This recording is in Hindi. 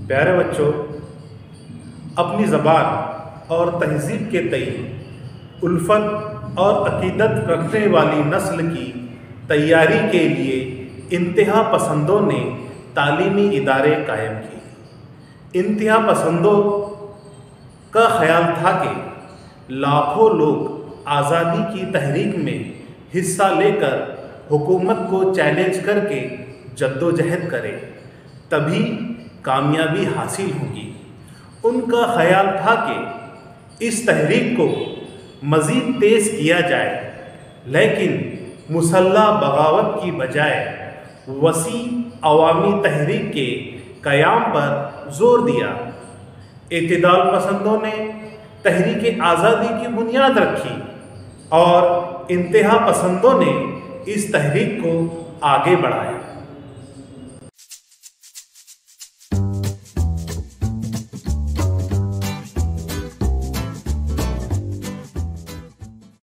प्यारे बच्चों, अपनी ज़बान और तहज़ीब के तई उल्फत और अक़ीदत रखने वाली नस्ल की तैयारी के लिए इंतहा पसंदों ने तालीमी इदारे कायम किए। इंतहा पसंदों का ख़याल था कि लाखों लोग आज़ादी की तहरीक में हिस्सा लेकर हुकूमत को चैलेंज करके जद्दोजहद करें, तभी कामयाबी हासिल होगी। उनका ख़याल था कि इस तहरीक को मज़ीद तेज़ किया जाए, लेकिन मुसल्लह बगावत की बजाय वसी अवामी तहरीक के क़याम पर ज़ोर दिया। इत्तेदाल पसंदों ने तहरीक आज़ादी की बुनियाद रखी और इंतहा पसंदों ने इस तहरीक को आगे बढ़ाया।